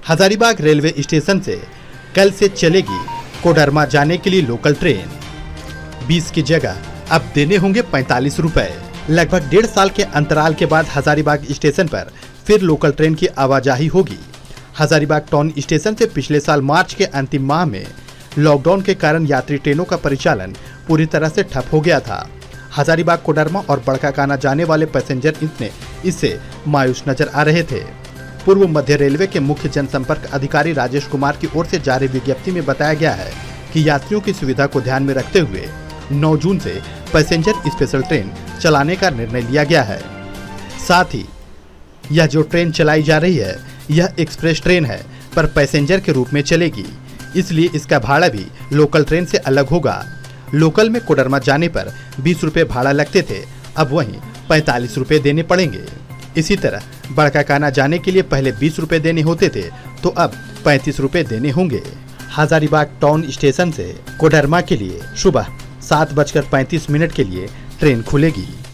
Hazaribagh railway station से कल से चलेगी कोडरमा जाने के लिए लोकल ट्रेन। 20 की जगह अब देने होंगे 45 रुपए। लगभग 1.5 साल के अंतराल के बाद हजारीबाग स्टेशन पर फिर लोकल ट्रेन की आवाजाही होगी। हजारीबाग टाउन स्टेशन से पिछले साल मार्च के अंतिम माह में लॉकडाउन के कारण यात्री ट्रेनों का परिचालन पूरी तरह से ठप हो गया था। हजारीबाग कोडरमा और बड़काकाना जाने वाले पैसेंजर इससे मायूस नजर आ रहे थे। पूर्व मध्य रेलवे के मुख्य जनसंपर्क अधिकारी राजेश कुमार की ओर से जारी विज्ञप्ति में बताया गया है कि यात्रियों की सुविधा को ध्यान में रखते हुए 9 जून से पैसेंजर स्पेशल ट्रेन चलाने का निर्णय लिया गया है। साथ ही यह जो ट्रेन चलाई जा रही है यह एक्सप्रेस ट्रेन है, पर पैसेंजर के रूप में चलेगी, इसलिए इसका भाड़ा भी लोकल ट्रेन से अलग होगा। लोकल में कोडरमा जाने पर 20 रुपए भाड़ा लगते थे, अब वहीं 45 रुपए देने पड़ेंगे। इसी तरह बड़काकाना जाने के लिए पहले 20 रुपए देने होते थे, तो अब 35 रुपए देने होंगे। हजारीबाग टाउन स्टेशन से कोडरमा के लिए सुबह 7:35 के लिए ट्रेन खुलेगी।